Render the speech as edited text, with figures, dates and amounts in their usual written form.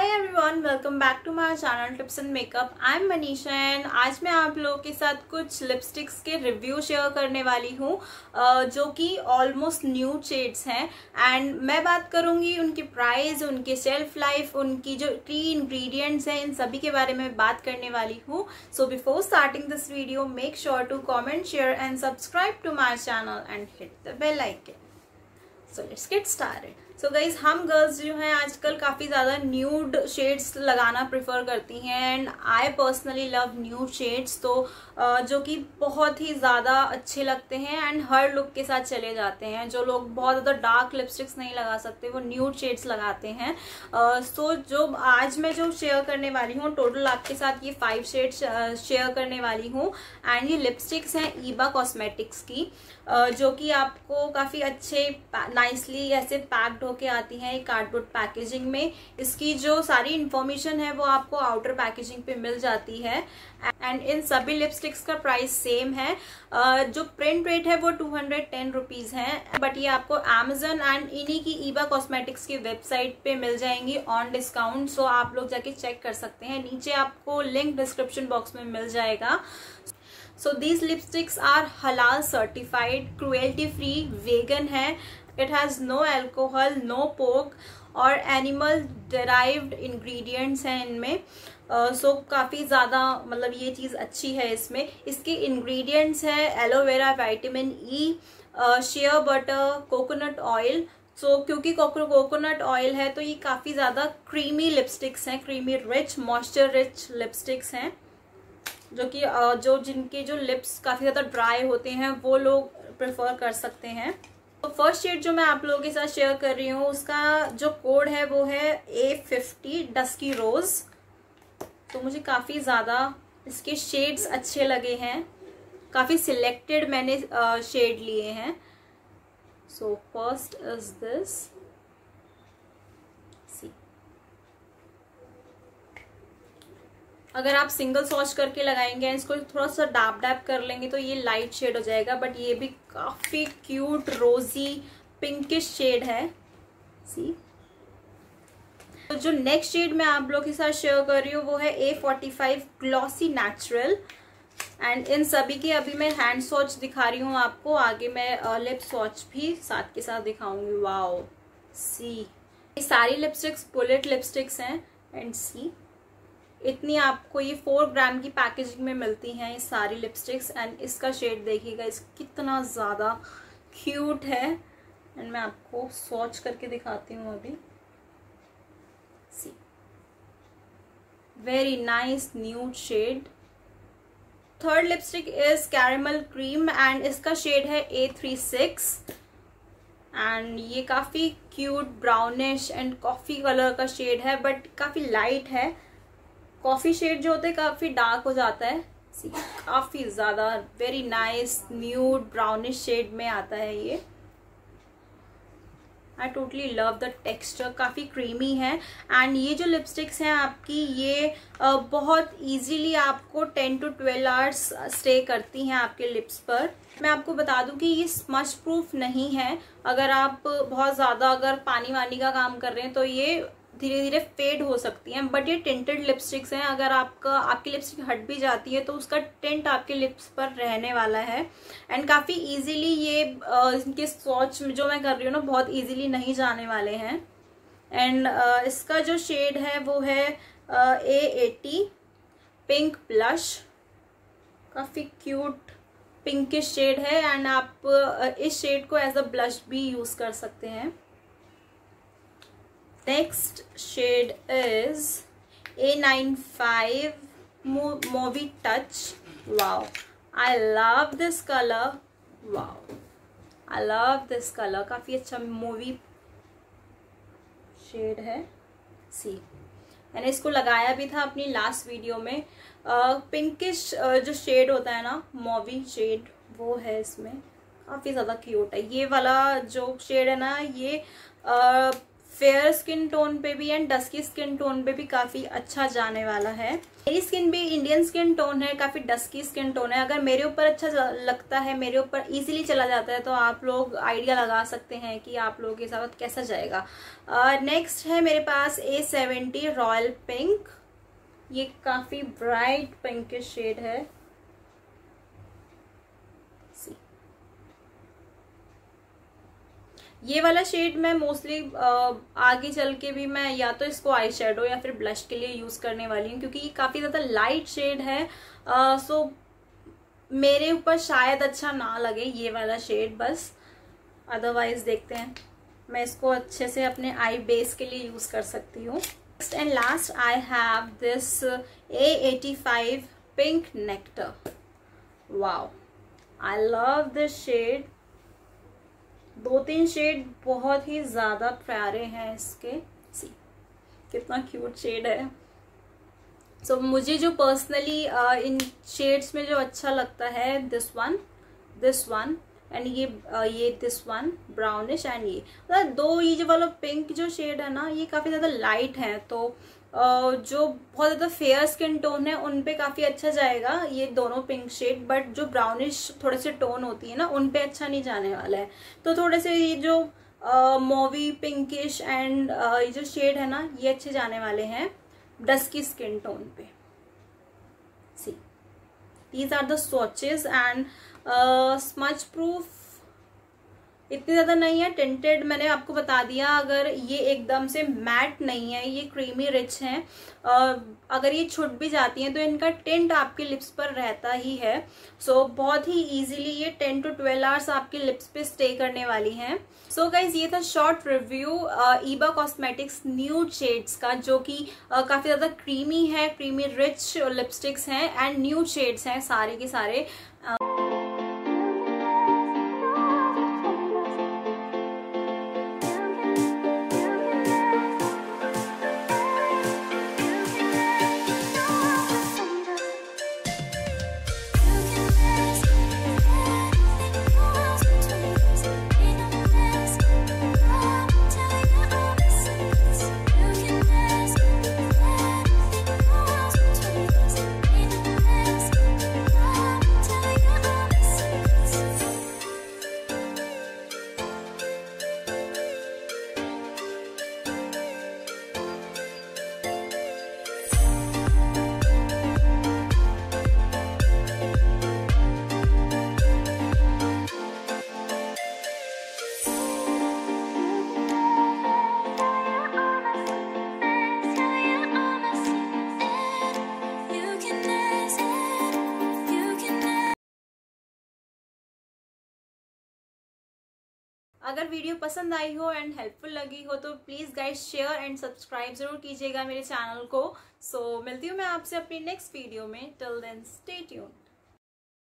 Hi everyone, welcome back to my channel tips and makeup. I am Manisha and आज मैं आप लोगों के साथ कुछ लिपस्टिक्स के रिव्यू शेयर करने वाली हूँ जो कि ऑलमोस्ट न्यू शेड्स हैं। एंड मैं बात करूँगी उनकी प्राइस, उनके शेल्फ लाइफ, उनकी जो की इंग्रेडिएंट्स हैं, इन सभी के बारे में बात करने वाली हूँ। So before starting this video make sure to comment, share and subscribe to my channel and hit the bell icon. So let's get started. So guys, हम गर्ल्स जो हैं आजकल काफ़ी ज़्यादा न्यूड शेड्स लगाना प्रेफर करती हैं and I personally love nude shades, तो जो कि बहुत ही ज़्यादा अच्छे लगते हैं एंड हर लुक के साथ चले जाते हैं। जो लोग बहुत ज़्यादा डार्क लिपस्टिक्स नहीं लगा सकते वो न्यूड शेड्स लगाते हैं। सो जो आज मैं जो शेयर करने वाली हूँ, टोटल आपके साथ ये 5 शेड्स शेयर करने वाली हूँ। एंड ये लिपस्टिक्स हैं ईबा कॉस्मेटिक्स की, जो कि आपको काफ़ी अच्छे नाइसली ऐसे पैक्ड होके आती हैं एक कार्डबोर्ड पैकेजिंग में। इसकी जो सारी इंफॉर्मेशन है वो आपको आउटर पैकेजिंग पे मिल जाती है। एंड इन सभी लिपस्टिक्स का प्राइस सेम है। जो प्रिंट रेट है वो 210 रुपीज़ है, बट ये आपको अमेजन एंड इन्हीं की ईबा कॉस्मेटिक्स की वेबसाइट पे मिल जाएंगी ऑन डिस्काउंट। सो आप लोग जाके चेक कर सकते हैं, नीचे आपको लिंक डिस्क्रिप्शन बॉक्स में मिल जाएगा। So these lipsticks are halal certified, cruelty free, vegan है। It has no alcohol, no pork और animal derived ingredients हैं इनमें। सो काफ़ी ज़्यादा मतलब ये चीज़ अच्छी है इसमें। इसके ingredients है aloe vera, vitamin E, shea butter, coconut oil. So क्योंकि कोकोनट ऑयल है तो ये काफ़ी ज़्यादा क्रीमी लिपस्टिक्स हैं, creamy rich, moisture rich lipsticks हैं, जो कि जिनके जो लिप्स काफ़ी ज़्यादा ड्राई होते हैं वो लोग प्रेफर कर सकते हैं। तो फर्स्ट शेड जो मैं आप लोगों के साथ शेयर कर रही हूँ उसका जो कोड है वो है A50 डस्की रोज। तो मुझे काफ़ी ज़्यादा इसके शेड्स अच्छे लगे हैं, काफ़ी सिलेक्टेड मैंने शेड लिए हैं। सो फर्स्ट इज दिस, अगर आप सिंगल स्वॉच करके लगाएंगे, इसको थोड़ा सा डैप कर लेंगे तो ये लाइट शेड हो जाएगा, बट ये भी काफ़ी क्यूट रोजी पिंकिश शेड है। सी, तो जो नेक्स्ट शेड मैं आप लोगों के साथ शेयर कर रही हूँ वो है A45 glossy natural. And in सभी के अभी मैं हैंड स्वॉच दिखा रही हूँ आपको, आगे मैं लिप स्वॉच भी साथ के साथ दिखाऊंगी। वाओ, सी, ये सारी लिपस्टिक्स बुलेट लिपस्टिक्स हैं। एंड सी, इतनी आपको ये 4 ग्राम की पैकेजिंग में मिलती हैं ये सारी लिपस्टिक्स। एंड इसका शेड देखिएगा, इस कितना ज़्यादा क्यूट है। एंड मैं आपको स्वॉच करके दिखाती हूँ अभी। See, very nice nude shade. Third lipstick is caramel cream and इसका शेड है A36। एंड ये काफ़ी cute brownish and coffee colour का शेड है, बट काफ़ी लाइट है। कॉफ़ी शेड जो होता है काफ़ी डार्क हो जाता है, काफ़ी ज़्यादा very nice nude brownish shade में आता है ये। I totally love the texture, काफ़ी क्रीमी है। एंड ये जो लिपस्टिक्स हैं आपकी ये बहुत इजीली आपको 10 to 12 आवर्स स्टे करती हैं आपके लिप्स पर। मैं आपको बता दूं कि ये स्मच प्रूफ नहीं है। अगर आप बहुत ज़्यादा पानी वानी का काम कर रहे हैं तो ये धीरे धीरे फेड हो सकती हैं, बट ये टिंटेड लिपस्टिक्स हैं। अगर आपकी लिपस्टिक हट भी जाती है तो उसका टिंट आपके लिप्स पर रहने वाला है। एंड काफ़ी इजीली ये इनके स्वॉच जो मैं कर रही हूँ ना, बहुत इजीली नहीं जाने वाले हैं। एंड इसका जो शेड है वो है A80 पिंक ब्लश, काफ़ी क्यूट पिंकिश शेड है। एंड आप इस शेड को एज अ ब्लश भी यूज़ कर सकते हैं। Next shade is A95 Movie Touch. Wow, I love this color. Wow, I love this color. काफ़ी अच्छा मूवी शेड है। सी, मैंने इसको लगाया भी था अपनी लास्ट वीडियो में। पिंकिश जो शेड होता है ना, मूवी शेड, वो है इसमें, काफ़ी ज़्यादा क्यूट है। ये वाला जो शेड है ना, ये फेयर स्किन टोन पे भी एंड डस्की स्किन टोन पे भी काफी अच्छा जाने वाला है। मेरी स्किन भी इंडियन स्किन टोन है, काफी डस्की स्किन टोन है। अगर मेरे ऊपर अच्छा लगता है, मेरे ऊपर इजीली चला जाता है, तो आप लोग आइडिया लगा सकते हैं कि आप लोगों के साथ कैसा जाएगा। नेक्स्ट है मेरे पास A70 रॉयल पिंक। ये काफी ब्राइट पिंक शेड है। ये वाला शेड मैं मोस्टली आगे चल के भी मैं या तो इसको आई शेडो या फिर ब्लश के लिए यूज करने वाली हूँ, क्योंकि ये काफी ज्यादा लाइट शेड है। सो मेरे ऊपर शायद अच्छा ना लगे ये वाला शेड, बस अदरवाइज देखते हैं। मैं इसको अच्छे से अपने आई बेस के लिए यूज कर सकती हूँ। Next and last I have this A85 pink nectar. Wow, I love this shade. 2-3 shade बहुत ही ज्यादा प्यारे हैं इसके। सी कितना क्यूट शेड है। सो मुझे जो पर्सनली इन शेड्स में जो अच्छा लगता है, दिस वन एंड ये दिस वन ब्राउनिश एंड ये मतलब दो, ये जो वाला पिंक जो शेड है ना, ये काफी ज्यादा लाइट है, तो जो बहुत ज्यादा फेयर स्किन टोन है उन पे काफी अच्छा जाएगा ये दोनों पिंक शेड। बट जो ब्राउनिश थोड़े से टोन होती है ना, उन पे अच्छा नहीं जाने वाला है। तो थोड़े से ये जो मोवी पिंकिश एंड ये जो शेड है ना, ये अच्छे जाने वाले हैं डस्की स्किन टोन पे। See these are the swatches and smudge proof इतनी ज्यादा नहीं है। टिंटेड मैंने आपको बता दिया, अगर ये एकदम से मैट नहीं है, ये क्रीमी रिच है। अगर ये छुट भी जाती हैं तो इनका टिंट आपके लिप्स पर रहता ही है। सो बहुत ही इजीली ये 10 to 12 आवर्स आपके लिप्स पे स्टे करने वाली हैं। सो गाइज, ये था short review Iba cosmetics nude shades का, जो कि काफी ज्यादा क्रीमी है, क्रीमी रिच लिपस्टिक्स हैं एंड न्यूड शेड्स हैं सारे के सारे। अगर वीडियो पसंद आई हो एंड हेल्पफुल लगी हो तो please guys share and subscribe जरूर कीजिएगा मेरे चैनल को। सो मिलती हूँ मैं आपसे अपनी नेक्स्ट वीडियो में। Till then stay tuned.